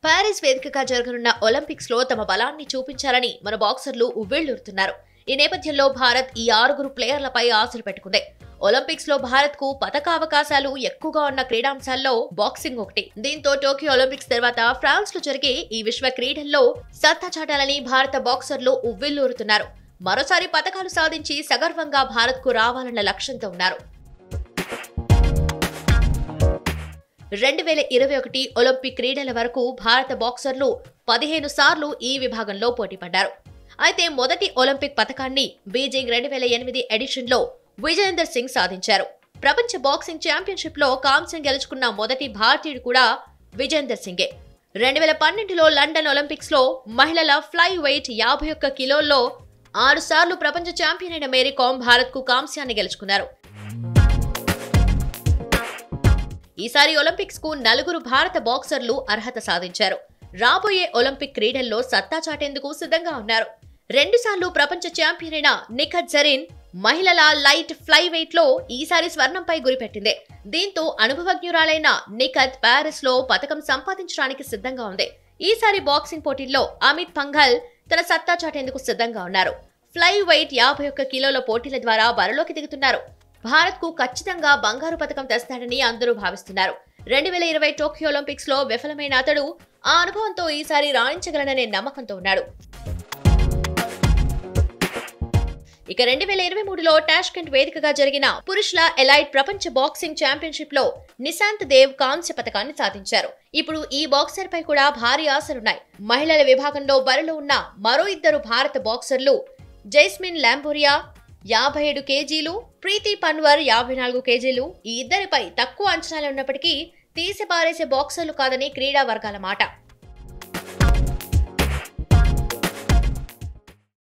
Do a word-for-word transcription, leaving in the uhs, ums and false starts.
Paris వేదికగా జరగనున్న Olympics లో తమ బలాన్ని చూపించాలని మన బాక్సర్లు ఉవ్విళ్లూరుతున్నారు. ఈ నేపథ్యంలో భారత్ ఈ ఆరుగురు ప్లేయర్లపై ఆశలు పెట్టుకుంది. ఒలింపిక్స్ లో భారత్ కు పతకావకాశాలు ఎక్కువగా ఉన్న క్రీడాంశాల్లో బాక్సింగ్ ఒకటి. దీంతో టోక్యో ఒలింపిక్స్ తర్వాత ఫ్రాన్స్ లో జరిగే ఈ విశ్వ క్రీడల్లో సత్తా చాటాలని భారత బాక్సర్లు ఉవ్విళ్లూరుతున్నారు. మరోసారి పతకాలు సాధించి సగర్వంగా భారత్ కు రావాలన్న లక్ష్యంతో ఉన్నారు. రెండు వేల ఇరవై ఒకటి ఒలింపిక్ క్రీడల వరకు భారత బాక్సర్లు పదిహేను సార్లు ఈ విభాగంలో పోటీపడ్డారు. అయితే మొదటి ఒలింపిక్ పతకాన్ని బీజింగ్ రెండు వేల ఎనిమిది ఎడిషన్ లో విజయేందర్ సింగ్ సాధించారు. ప్రపంచ బాక్సింగ్ ఛాంపియన్షిప్ లో కాంస్యం గెలుచుకున్న మొదటి భారతీయుడు కూడా విజయేందర్ సింగే. రెండు వేల పన్నెండులో లండన్ ఒలింపిక్స్ లో మహిళల ఫ్లై వెయిట్ యాభై ఒక్క కిలోల్లో ఆరు సార్లు ప్రపంచ ఛాంపియన్ అయిన మేరీ కామ్ భారత్ కు కాంస్యాన్ని గెలుచుకున్నారు. ఈసారి ఒలింపిక్స్ కు నలుగురు భారత బాక్సర్లు అర్హత సాధించారు. రాబోయే ఒలింపిక్ క్రీడల్లో సత్తా చాటేందుకు సిద్ధంగా ఉన్నారు. రెండు సార్లు ప్రపంచ ఛాంపియన్ అయిన నిఖత్ జరీన్ మహిళల లైట్ ఫ్లై వెయిట్ లో ఈసారి స్వర్ణంపై గురిపెట్టింది. దీంతో అనుభవజ్ఞురాలైన నిఖత్ పారిస్ లో పతకం సంపాదించడానికి సిద్ధంగా ఉంది. ఈసారి బాక్సింగ్ పోటీల్లో అమిత్ పంఘల్ తన సత్తా చాటేందుకు సిద్ధంగా ఉన్నారు. ఫ్లై వెయిట్ యాభై ఒక్క కిలోల పోటీల ద్వారా బరిలోకి దిగుతున్నారు. భారత్ కు ఖచ్చితంగా బంగారు పతకం తెస్తాడని అందరూ భావిస్తున్నారు. రెండు వేల ఇరవై టోక్యో ఒలింపిక్స్ లో విఫలమైన అతడు ఆ అనుభవంతో ఈసారి రాణించగలననే నమ్మకంతో ఉన్నాడు. ఇక రెండు వేల ఇరవై మూడులో టాష్కెంట్ వేదికగా జరిగిన పురుషుల ఎలైట్ ప్రపంచ బాక్సింగ్ ఛాంపియన్షిప్ లో నిశాంత్ దేవ్ కాంస్య పతకాన్ని సాధించారు. ఇప్పుడు ఈ బాక్సర్ పై కూడా భారీ ఆశలున్నాయి. మహిళల విభాగంలో బరిలో ఉన్న మరో ఇద్దరు భారత బాక్సర్లు జైస్మిన్ లాంబోరియా యాభై ఏడు కేజీలు, ప్రీతి పన్వర్ యాభై నాలుగు కేజీలు. ఈ ఇద్దరిపై తక్కువ అంచనాలు ఉన్నప్పటికీ తీసిపారేసే బాక్సర్లు కాదని క్రీడా వర్గాల మాట.